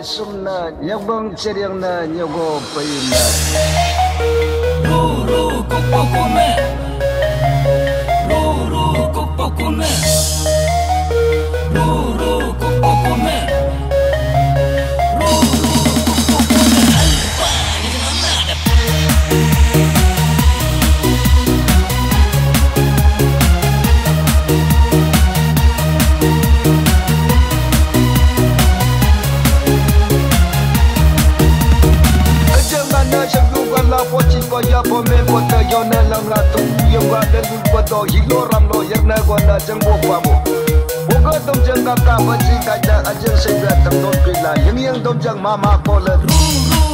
sumna nyabang ceriangna nyogo paina Ruru kupokune Ruru kupokune Ruru kupokune Koya pome kota yona lang ratu yang ada di kota hilo ramlo yang na gona jengbo pamo. Buka dom jeng kakak baci kaca aja saya tengok bila yang dom jeng mama kolat.